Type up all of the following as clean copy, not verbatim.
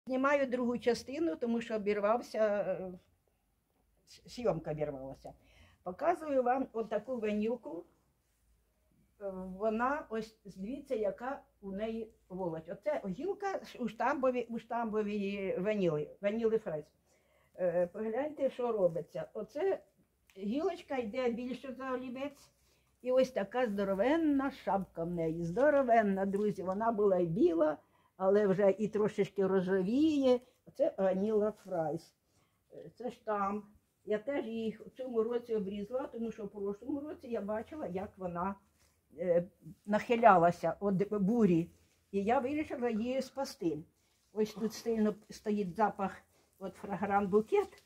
Знімаю другу частину, тому що зйомка обірвалася. Показую вам отаку ванілку. Вона, ось дивіться, яка у неї волоч. Оце гілка у штамбовій ваніли фрез. Погляньте, що робиться. Оце гілочка йде більше за олівець. І ось така здоровенна шапка в неї. Здоровенна, друзі. Вона була і біла, але вже і трошечки розовіє. Оце ваніла фрайс. Це штамп. Я теж їх в цьому році обрізала, тому що в прошлому році я бачила, як вона нахилялася від бурі. І я вирішила її спасти. Ось тут сильно стоїть запах от фрагрант букет.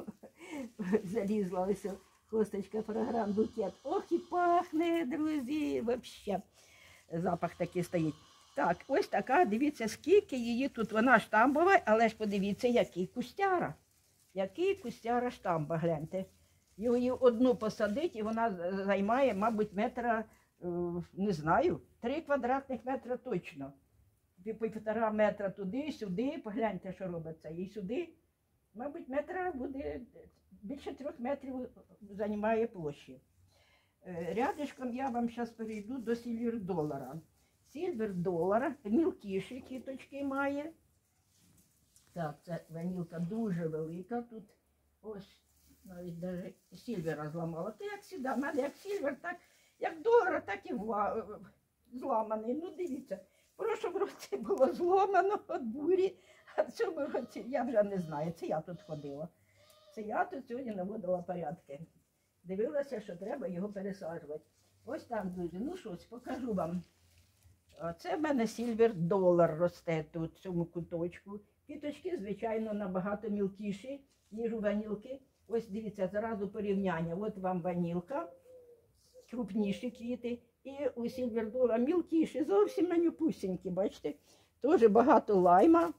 Залізла ось косточка фрагрант букет. Ох і пахне, друзі, взагалі. Запах такий стоїть. Так, ось така, дивіться, скільки її тут. Вона штамбова, але ж подивіться, який кустяра. Який кустяра штамба, гляньте. Її одну посадить, і вона займає, мабуть, метра, не знаю, 3 квадратних метра точно. По 1,5 метра туди, сюди, погляньте, що робиться. І сюди, мабуть, метра буде, більше 3 метрів займає площі. Рядишком я вам зараз перейду до Silver Dollar. Silver Dollar, мілкіші квіточки має. Так, це ванілка дуже велика. Тут ось навіть навіть сільвера зламала. Це як завжди, в мене як сільвер, так як долар, так і зламаний. Ну дивіться, в прошлому році було зломано від бурі, а в цьому році я вже не знаю. Це я тут ходила. Це я тут сьогодні наводила порядки. Дивилася, що треба його пересаджувати. Ось так, друзі. Ну щось, покажу вам. Це в мене Silver Dollar росте тут, в цьому куточку. Квіточки, звичайно, набагато мілкіші, ніж у ванілки. Ось дивіться, зразу порівняння. От вам ванілка, крупніші квіти. І у Silver Dollar мілкіші, зовсім манюпусінькі, бачите? Теж багато лайма.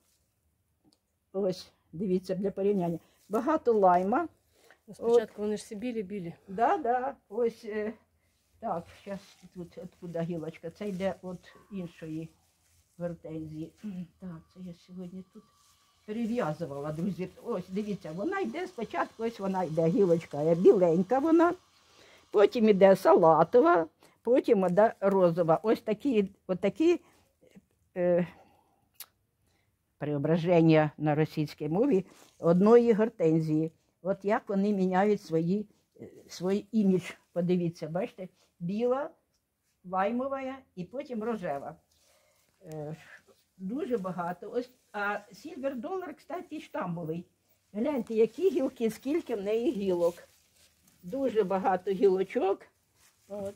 Ось, дивіться, для порівняння. Багато лайма. Спочатку вони ж всі білі-білі. Да. Ось, так, зараз тут, откуда гілочка. Це йде від іншої гортензії. Так, це я сьогодні тут перев'язувала, друзі. Ось, дивіться, вона йде спочатку, ось вона йде, гілочка біленька вона, потім йде салатова, потім йде розова. Ось такі преображення на російській мові одної гортензії. От як вони міняють свій імідж. Подивіться, бачите, біла, лаймова і потім рожева. Дуже багато. Ось, а Silver Dollar, кстати, штамбовий. Гляньте, які гілки, скільки в неї гілок. Дуже багато гілочок. От.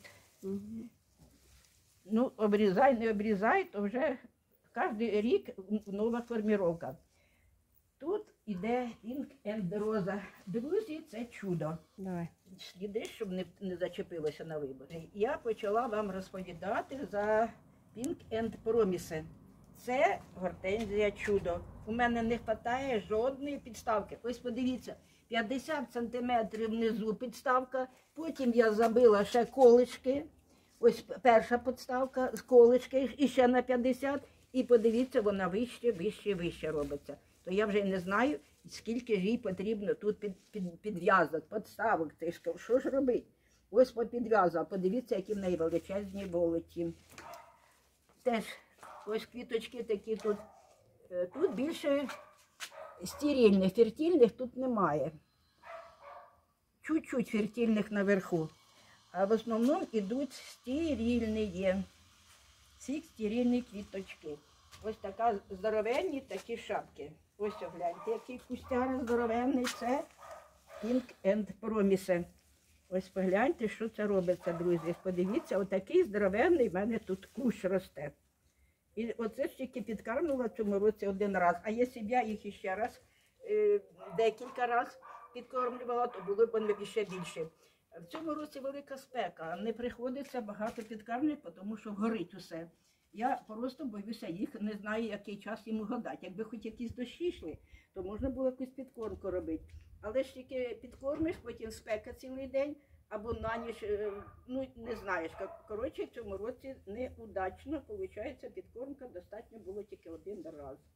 Ну, обрізай, не обрізай, то вже кожен рік нова форміровка. Тут іде Pink and Rosa. Друзі, це чудо. Давай. Сліди, щоб не зачепилося на виборі. Я почала вам розповідати за Pink and Promise. Це гортензія чудо. У мене не вистачає жодної підставки. Ось подивіться, 50 см внизу підставка, потім я забила ще колечки. Ось перша підставка з колечки, і ще на 50. І подивіться, вона вище робиться. То я вже не знаю, скільки ж їй потрібно тут підв'язок, підставок. Що ж робити? Ось підв'язала. Подивіться, які в неї величезні волоті. Теж ось квіточки такі тут. Тут більше стерильних, фертильних тут немає. Чуть-чуть фертильних наверху. А в основному йдуть стерильні. Ці стерильні квіточки. Ось така здоровенні такі шапки. Ось гляньте, який кустяр здоровенний. Це Pink and Promise. Ось погляньте, що це робиться, друзі. Подивіться, отакий здоровенний в мене тут кущ росте. І оце ж тільки підкармила в цьому році один раз. А якщо б я їх іще раз, декілька разів підкормлювала, то було б вони ще більше. В цьому році велика спека, не приходиться багато підкармлювати, тому що горить усе. Я просто боюся їх, не знаю, який час їм угадати. Якби хоч якісь дощі йшли, то можна було якусь підкормку робити. Але ж тільки підкормиш, потім спека цілий день, або на ніч, ну не знаєш. Коротше, в цьому році неудачно, виходить, підкормка достатньо було тільки один раз.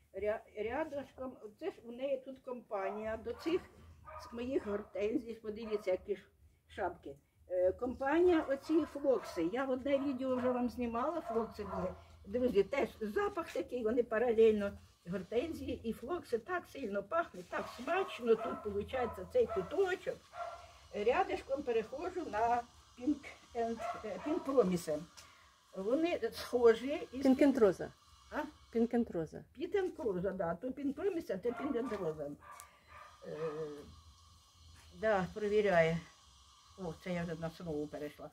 Рядышком, це ж у неї тут компанія до цих моїх гортензій, подивіться, які ж шапки. Компанія оці флокси. Я одне відео вже вам знімала, флокси були. Друзі, теж запах такий, вони паралельно гортензії і флокси так сильно пахнуть, так смачно. Тут виходить цей куточок. Рядишком переходжу на Pink Promise. Вони схожі. Пінкентроза. А? Пінкентроза. Пінкентроза, да. То Pink Promise, а то Пінкентроза. Да, перевіряє. О, це я вже на слово перейшла.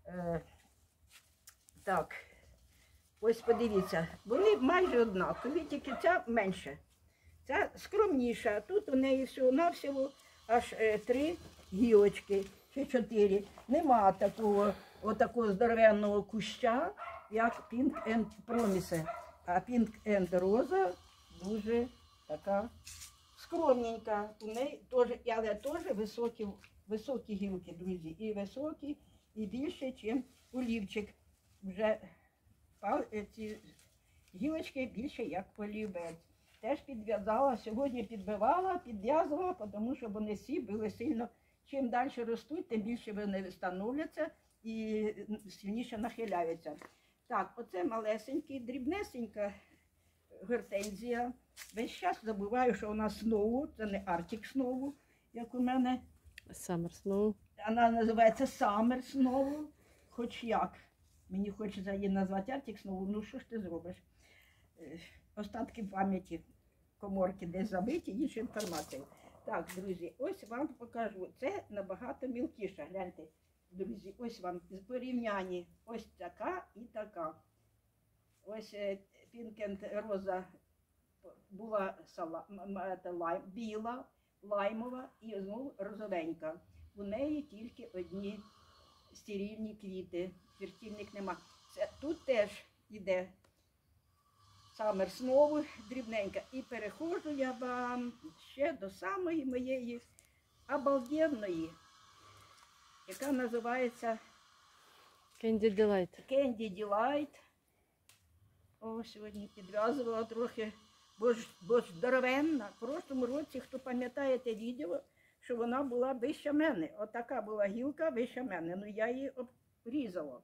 Так, ось подивіться, вони майже однакові, тільки ця менше. Ця скромніша. Тут у неї всього-навсього аж 3 гілочки чи 4. Нема такого здоровенного куща, як Pink Promise. А Pink Rosa дуже така скромненька. У неї теж, але теж високі гілки, друзі. І високі, і більше, ніж олівчик. Вже ці гілочки більше, як олівець. Теж підв'язала, сьогодні підв'язувала, тому що вони всі були сильно, чим далі ростуть, тим більше вони становляться і сильніше нахиляються. Так, оце малесенький, дрібнесенька гортензія. Весь час забуваю, що вона Snow, це не Arctic Snow, як у мене. Summer Snow. Вона називається Summer Snow, хоч як. Мені хочеться її назвати Arctic Snow, ну що ж ти зробиш? Остатки пам'яті коморки десь забиті, іншу інформацію. Так, друзі, ось вам покажу. Це набагато мілкіше. Гляньте, друзі, ось вам з порівняння. Ось така і така. Ось Pink Rosa була біла, лаймова і знову розовенька. У неї тільки одні стерильні квіти, фертильних нема. Тут теж йде Summer Snow, дрібненька. І переходжу я вам ще до самої моєї обалденної, яка називається Candy Delight. Candy Delight. О, сьогодні підв'язувала трохи, бо ж здоровенна. В прошлому році, хто пам'ятає те відео, що вона була вища мене. Отака була гілка вища мене. Ну я її обрізала.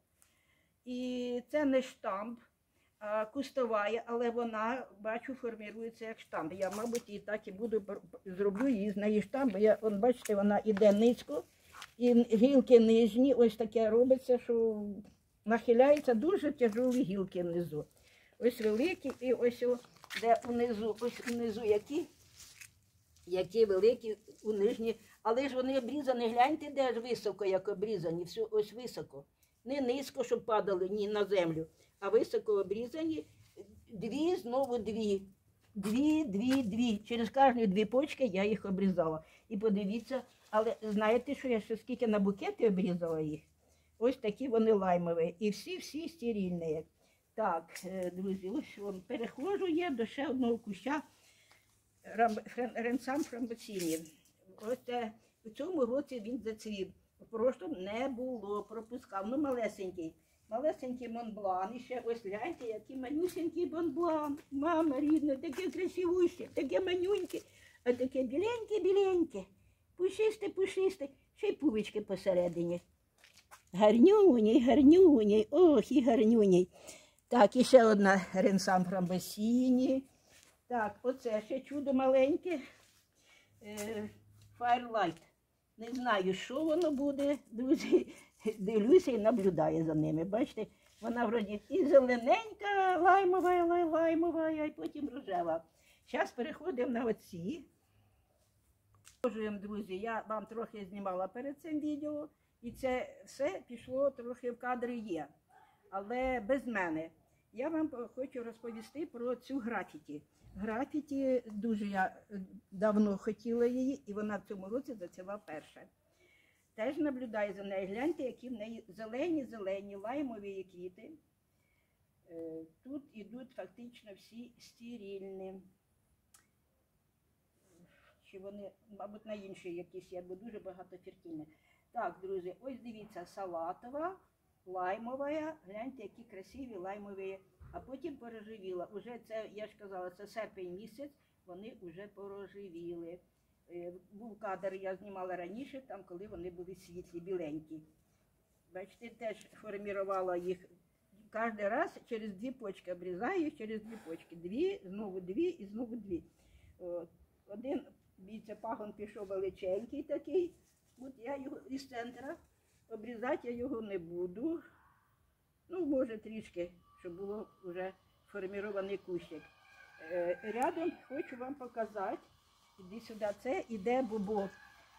І це не штамп, а кустова, але вона, бачу, формується як штамп. Я, мабуть, і так і зроблю її з неї штамп. Бачите, вона йде низько. І гілки нижні, ось таке робиться, що нахиляються дуже тяжелі гілки внизу. Ось великі і ось де унизу, ось унизу які великі у нижні. Але ж вони обрізані, гляньте, де ж високо, як обрізані, все ось високо. Не низько, щоб падали ні на землю, а високо обрізані. Дві, знову дві. Дві. Через кожні 2 почки я їх обрізала. І подивіться, але знаєте, що я ще скільки на букети обрізала їх? Ось такі вони лаймові. І всі стерильні. Так, друзі, ось переходжу я до ще одного куща Ренсам фрамбоціні. Ось у цьому році він зацвів. В прошлому не було, пропускав. Ну, малесенький Монблан. І ще ось гляньте, який манюсенький Монблан. Мама рідна, таке красивуще, таке манюньке, а таке біленьке, пушисте, ще й пувички посередині. Гарнюній, ох і гарнюній. Так, і ще одна Ренсам фрамбосіні. Так, оце ще чудо маленьке. Firelight. Не знаю, що воно буде, друзі. Дивлюся і наблюдаю за ними. Бачите, вона вроді і зелененька, лаймова, і потім рожева. Зараз переходимо на оці. Друзі, я вам трохи знімала перед цим відео. І це все пішло трохи в кадри є. Але без мене. Я вам хочу розповісти про цю графіті. Графіті дуже я давно хотіла її, і вона в цьому році зацвіла перша. Теж наблюдаю за нею. Гляньте, які в неї зелені лаймові квіти. Тут ідуть фактично всі стерильні. Чи вони, мабуть, на інші якісь є, бо дуже багато фертильних. Так, друзі, ось дивіться, салатова, лаймова. Гляньте, які красиві лаймові а потім порожевіла. Уже це, я ж казала, це серпень місяць, вони вже порожевіли. Був кадр, я знімала раніше, там, коли вони були світлі, біленькі. Бачите, теж формувала їх. Кожен раз через 2 почки обрізаю, через 2 почки. 2, знову 2 і знову 2. Один, дивіться, пагон пішов величенький такий. От я його із центра, обрізати я його не буду. Ну, може трішки, щоб було вже формований кущик. Рядом хочу вам показати, іди сюди, це іде бобо.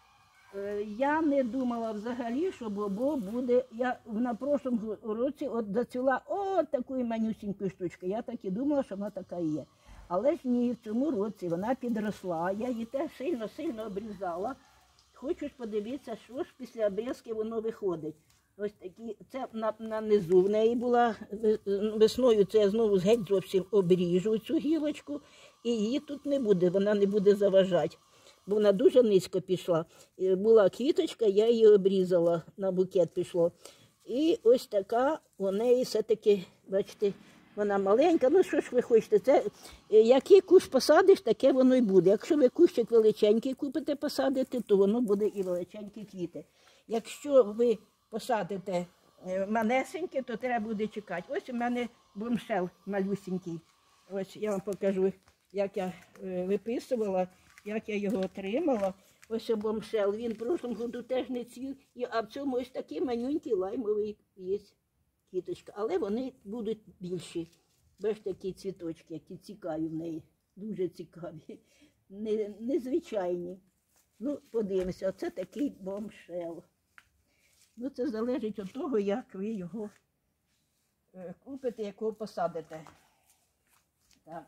Я не думала взагалі, що бобо буде, я на прошлому році от зацвіла от такою манюсінькою штучкою, я так і думала, що вона така і є. Але ж ні, в цьому році вона підросла, я її теж сильно обрізала. Хочу ж подивитися, що ж після обрізки воно виходить. Ось такі, це на низу в неї була, весною це я знову геть зовсім обріжу цю гілочку, і її тут не буде, вона не буде заважати, бо вона дуже низько пішла. Була квіточка, я її обрізала, на букет пішло. І ось така у неї все-таки, бачите, вона маленька, ну що ж ви хочете, це який кущ посадиш, таке воно й буде. Якщо ви кущик величенький купите посадите, то воно буде і величенькі квіти. Якщо ви посадите манесеньке, то треба буде чекати. Ось у мене бомшел малюсенький. Ось я вам покажу, як я виписувала, як я його отримала. Ось бомшел. Він в прошлому году теж не цвів, а в цьому ось такий манюнький лаймовий є квіточка. Але вони будуть більші. Бачите, такі цвіточки, які цікаві в неї. Дуже цікаві. Незвичайні. Ну, подивимося, оце такий бомшел. Ну, це залежить від того, як ви його купите, якого посадите. Так.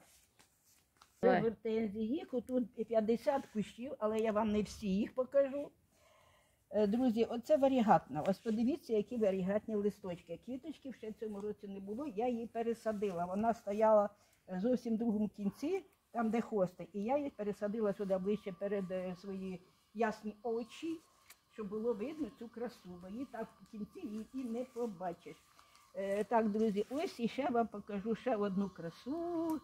Це гортензії, тут 50 кущів, але я вам не всі їх покажу. Друзі, оце варігатна. Ось подивіться, які варігатні листочки. Квіточки ще в цьому році не було, я її пересадила. Вона стояла зовсім в другому кінці, там де хости. І я її пересадила сюди ближче перед свої ясні очі, щоб було видно цю красу, бо її так в кінці її і не побачиш. Так, друзі, ось і ще вам покажу ще одну красу,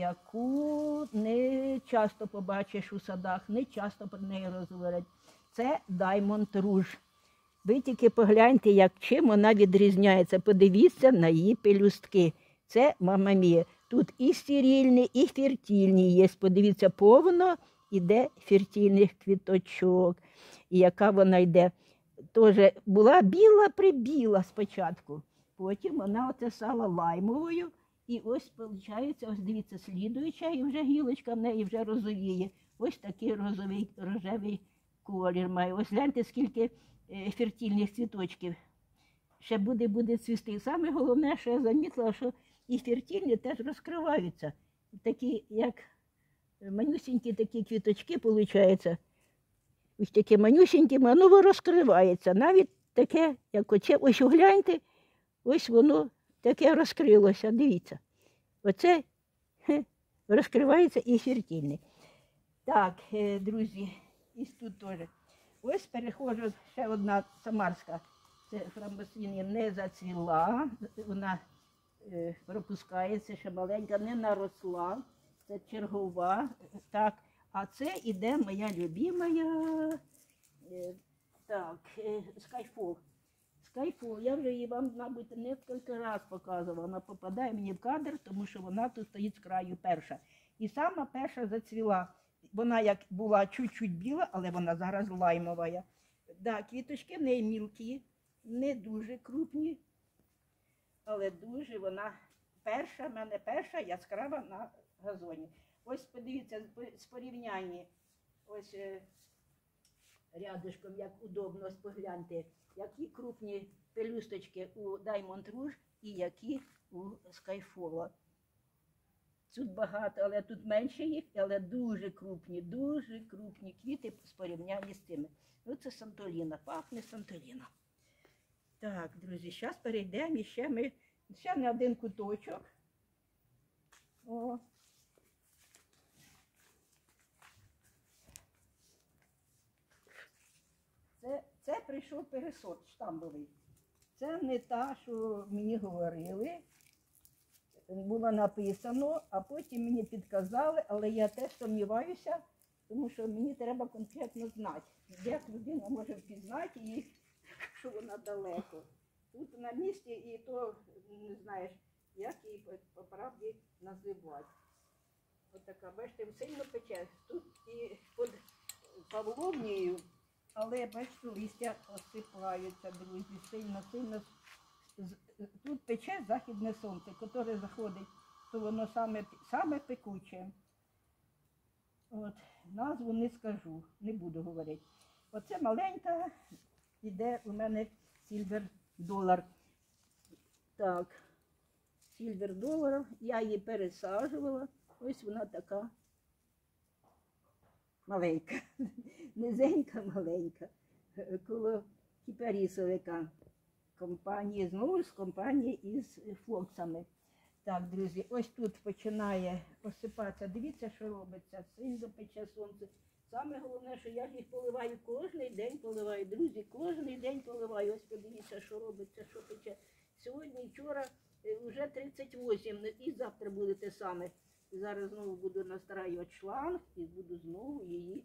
яку не часто побачиш у садах, не часто про неї розговорять. Це Diamond Rouge. Ви тільки погляньте, як чим вона відрізняється. Подивіться на її пелюстки. Це Мамма Мія. Тут і стерильні, і фертильні є. Подивіться, повно йде фертильних квіточок. І яка вона йде. Тоже була біла-прибіла спочатку. Потім вона оце стала лаймовою. І ось, виходить, ось дивіться, слідуюча, і вже гілочка в неї вже розовіє. Ось такий рожевий колір має. Ось гляньте, скільки фертильних цвіточків. Ще буде цвісти. І саме головне, що я замітила, що і фертильні теж розкриваються. Такі, як манюсінькі такі квіточки, виходить. Ось такі манюсінькі, воно розкривається. Навіть таке, як оце, ось гляньте, ось воно таке розкрилося, дивіться. Оце розкривається і фертильний. Так, друзі, і тут теж. Ось переходжу, ще одна самарська. Це фрамбусині не зацвіла, вона пропускається, ще маленька, не наросла. Це чергова. Так, а це іде моя любимая, так, Skyfall. Skyfall, я вже її вам, мабуть, кілька разів показувала. Вона попадає мені в кадр, тому що вона тут стоїть з краю перша. І сама перша зацвіла. Вона як була чуть-чуть біла, але вона зараз лаймова. Да, квіточки в неї мілкі, не дуже крупні, але дуже вона перша, в мене перша яскрава на газоні. Ось подивіться, з порівняння, ось рядишком, як удобно, погляньте, які крупні пелюсточки у Diamond Rouge і які у Skyfall. Тут багато, але тут менше їх, але дуже крупні квіти з порівняння з тими. Оце Сантоліна, пахне Сантоліна. Так, друзі, зараз перейдемо і ще на один куточок. О. Це прийшов пересорт штамбовий. Це не та, що мені говорили. було написано, а потім мені підказали, але я теж сумніваюся, тому що мені треба конкретно знати, як людина може впізнати її, що вона далеко. Тут на місці і то не знаєш, як її по правді називати. Ось така, бачите, сильно пече. Тут і під павловнією, але бачите, листя осипаються, друзі, сильно. Тут пече західне сонце, яке заходить, то воно саме пекуче. От, назву не скажу, не буду говорити. Оце маленька, іде у мене Silver Dollar. Так, Silver Dollar, я її пересаджувала, ось вона така маленька, низенька, маленька, коло кіпарісовика. Компанії, знову з компанії із флоксами. Так, друзі, ось тут починає осипатися. Дивіться, що робиться. Сильно пече сонце. Саме головне, що я їх поливаю кожен день поливаю. Друзі, кожен день поливаю. Ось подивіться, що робиться, що пече. Сьогодні, вчора вже 38, і завтра буде те саме. Зараз знову буду настраювати шланг і буду знову її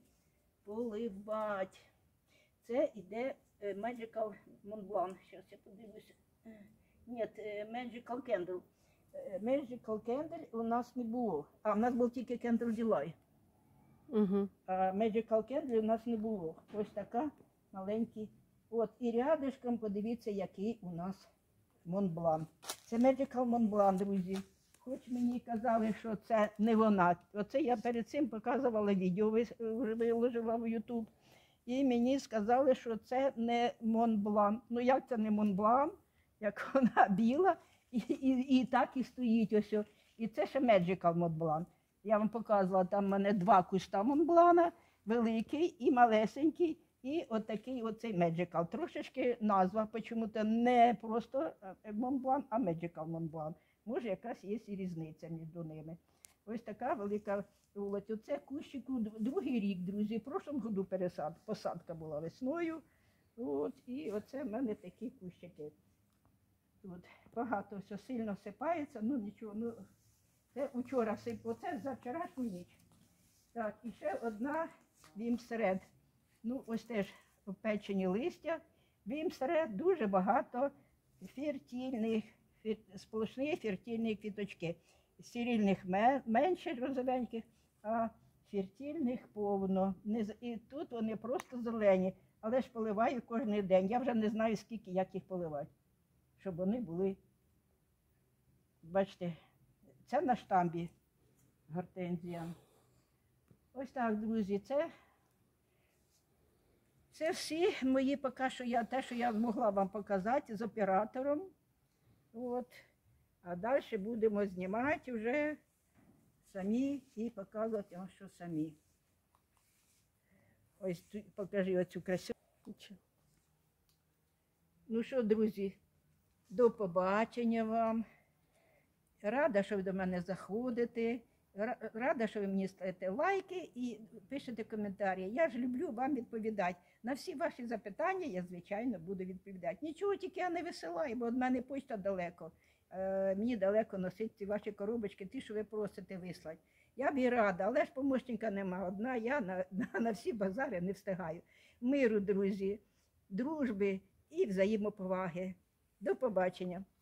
поливати. Це іде Magical Mont Blanc. Зараз я подивлюся. Ні, Magical Candle. Magical Candle у нас не було. А, у нас був тільки Candle Delight. Угу. А Magical Candle у нас не було. Ось така маленький. От, і рядишком подивіться, який у нас Mont Blanc. Це Magical Mont Blanc, друзі. Хоч мені казали, що це не вона. Оце я перед цим показувала відео, виложила в YouTube. І мені сказали, що це не Монблан. Ну як це не Монблан, як вона біла, і так і стоїть ось. І це ще Magical Монблан. Я вам показувала, там в мене 2 куста Монблана, великий і малесенький, і отакий оцей Magical. Трошечки назва, чому-то не просто Монблан, а Magical Монблан. Може, якась є і різниця між ними. Ось така велика вулиця. Оце кущику другий рік, друзі. В прошлому году посадка була весною. От, і оце в мене такі кущики. Тут багато все сильно сипається, ну нічого. Ну, це вчора оце за вчорашню ніч. Так, і ще одна Вімсред. Ну, ось теж опечені листя. Вімсред дуже багато фертильних, сплошні фертильні квіточки. Стерильних менше розовеньких, а фертильних повно. І тут вони просто зелені, але ж поливаю кожен день. Я вже не знаю, скільки, як їх поливати, щоб вони були, бачите, це на штамбі гортензія. Ось так, друзі, це всі мої поки що те, що я змогла вам показати з оператором. От. А далі будемо знімати вже самі і показувати вам, що самі. Ось тут покажи оцю красу. Ну що, друзі, до побачення вам. Рада, що ви до мене заходите. Рада, що ви мені ставите лайки і пишете коментарі. Я ж люблю вам відповідати. На всі ваші запитання я, звичайно, буду відповідати. Нічого тільки я не висилаю, бо від мене почта далеко. Мені далеко носити ці ваші коробочки, ті, що ви просите вислати. Я б і рада, але ж помощника нема. Одна я на всі базари не встигаю. Миру, друзі, дружби і взаємоповаги. До побачення.